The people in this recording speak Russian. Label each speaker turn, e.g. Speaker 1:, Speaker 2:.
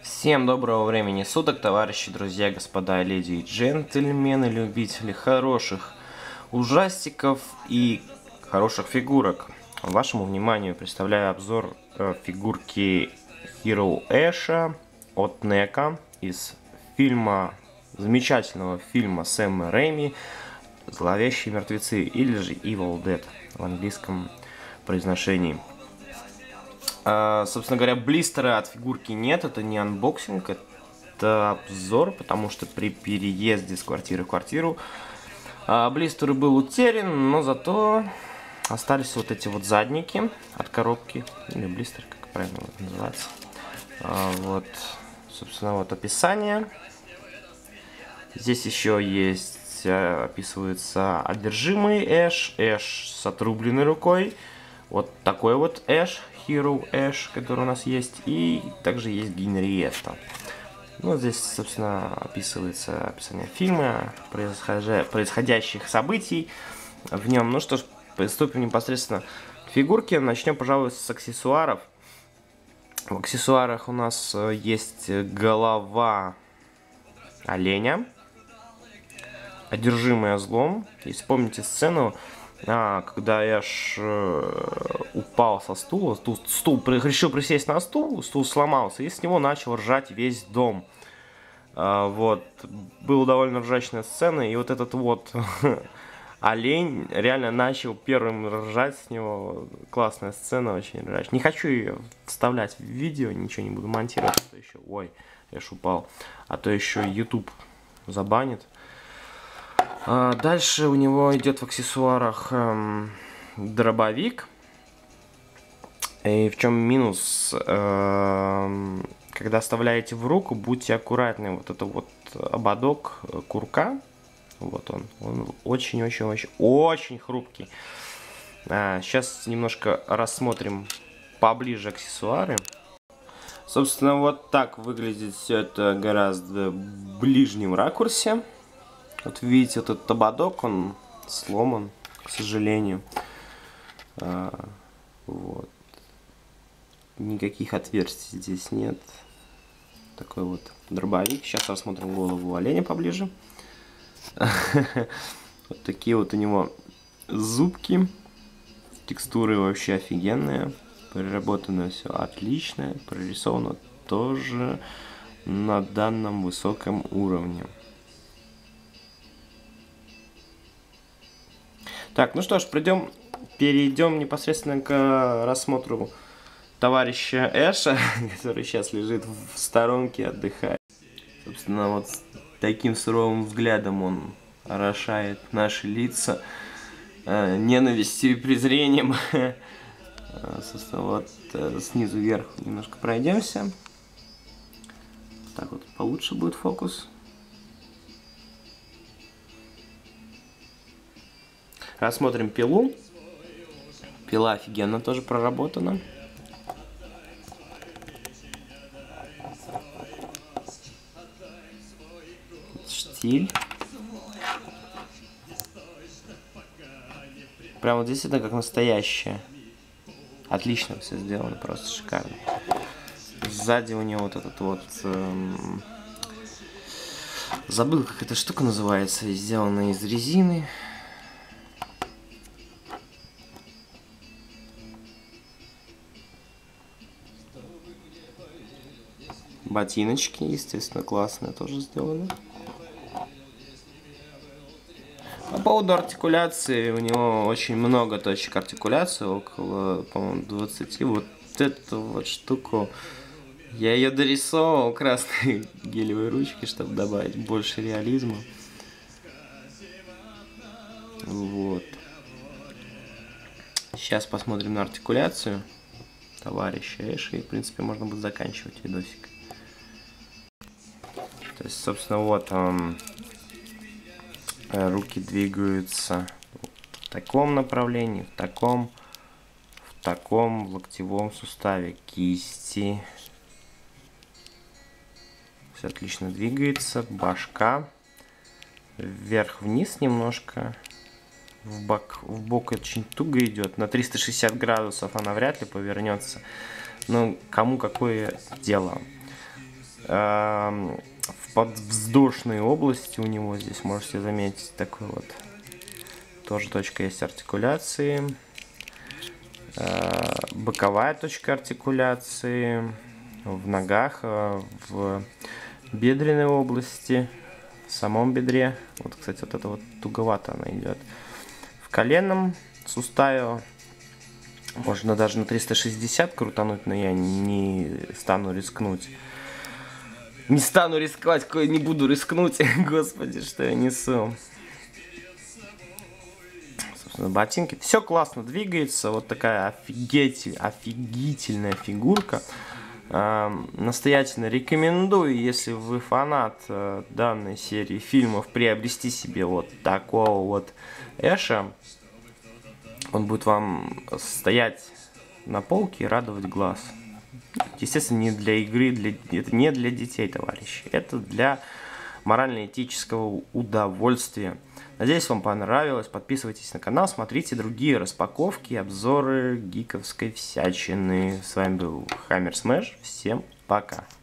Speaker 1: Всем доброго времени суток, товарищи, друзья, господа, леди и джентльмены, любители хороших ужастиков и хороших фигурок. Вашему вниманию представляю обзор фигурки Hero Эша от NECA из замечательного фильма Сэма Рэйми «Зловещие мертвецы» или же Evil Dead в английском произношении. Собственно говоря, блистера от фигурки нет, это не анбоксинг, это обзор, потому что при переезде с квартиры в квартиру блистер был утерян, но зато остались вот эти вот задники от коробки, или блистер, как правильно называется. Вот, собственно, вот описание. Здесь еще есть, описывается одержимый Эш, Эш с отрубленной рукой, вот такой вот Эш, Hero Эш, который у нас есть, и также есть Генриетта. Ну, здесь, собственно, описывается описание фильма, происходящих событий в нем. Ну что ж, приступим непосредственно к фигурке. Начнем, пожалуй, с аксессуаров. В аксессуарах у нас есть голова оленя, одержимая злом. Если помните сцену, когда Эш упал со стула, стул решил присесть на стул сломался, и с него начал ржать весь дом. Вот. Была довольно ржачная сцена, и вот этот вот олень реально начал первым ржать с него. Классная сцена, очень ржачная. Не хочу ее вставлять в видео, ничего не буду монтировать, а то еще, ой, Эш упал, а то еще YouTube забанит. Дальше у него идет в аксессуарах дробовик. И в чем минус? Когда оставляете в руку, будьте аккуратны. Вот это вот ободок курка, вот он очень-очень-очень хрупкий. Сейчас немножко рассмотрим поближе аксессуары. Собственно, вот так выглядит все это гораздо в ближнем ракурсе. Вот видите, вот этот ободок, он сломан, к сожалению. Вот. Никаких отверстий здесь нет. Такой вот дробовик. Сейчас рассмотрим голову оленя поближе. Вот такие вот у него зубки. Текстуры вообще офигенные. Проработано все отлично. Прорисовано тоже на данном высоком уровне. Так, ну что ж, перейдем непосредственно к рассмотру товарища Эша, который сейчас лежит в сторонке, отдыхает. Собственно, вот таким суровым взглядом он орошает наши лица ненавистью и презрением. Собственно, вот снизу вверх немножко пройдемся. Так вот получше будет фокус. Рассмотрим пилу. Пила офигенно тоже проработана. Штиль. Прям вот здесь это как настоящее. Отлично все сделано, просто шикарно. Сзади у него вот этот вот... забыл, как эта штука называется. Сделана из резины. Ботиночки, естественно, классные тоже сделаны. По поводу артикуляции, у него очень много точек артикуляции, около, по-моему, 20. Вот эту вот штуку я ее дорисовал красной гелевой ручкой, чтобы добавить больше реализма. Вот. Сейчас посмотрим на артикуляцию товарища Эша, и, в принципе, можно будет заканчивать видосик. То есть, собственно, вот руки двигаются в таком направлении, в таком, в локтевом суставе, кисти. Все отлично двигается, башка вверх-вниз немножко, в бок очень туго идет, на 360 градусов она вряд ли повернется, но кому какое дело. В подвздошной области у него здесь можете заметить такой вот тоже точка есть артикуляции. Боковая точка артикуляции в ногах, в бедренной области, в самом бедре. Вот, кстати, вот это вот туговато она идет. В коленном суставе можно даже на 360 крутануть, но я не стану рискнуть. Не стану рисковать, не буду рискнуть. Господи, что я несу. Собственно, ботинки. Все классно двигается. Вот такая офигительная фигурка. Настоятельно рекомендую, если вы фанат данной серии фильмов, приобрести себе вот такого вот Эша. Он будет вам стоять на полке и радовать глаз. Естественно, не для игры, это не для детей, товарищи. Это для морально-этического удовольствия. Надеюсь, вам понравилось. Подписывайтесь на канал, смотрите другие распаковки, обзоры гиковской всячины. С вами был Hammer Smash. Всем пока.